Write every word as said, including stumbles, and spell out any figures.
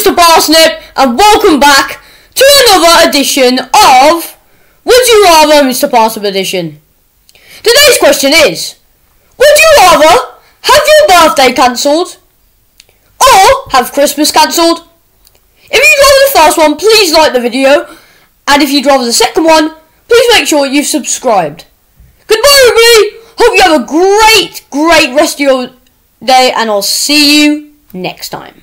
Mister Parsnip, and welcome back to another edition of Would You Rather Mister Parsnip Edition. Today's question is, would you rather have your birthday cancelled or have Christmas cancelled? If you'd rather the first one, please like the video, and if you'd rather the second one, please make sure you've subscribed. Goodbye everybody, hope you have a great, great rest of your day, and I'll see you next time.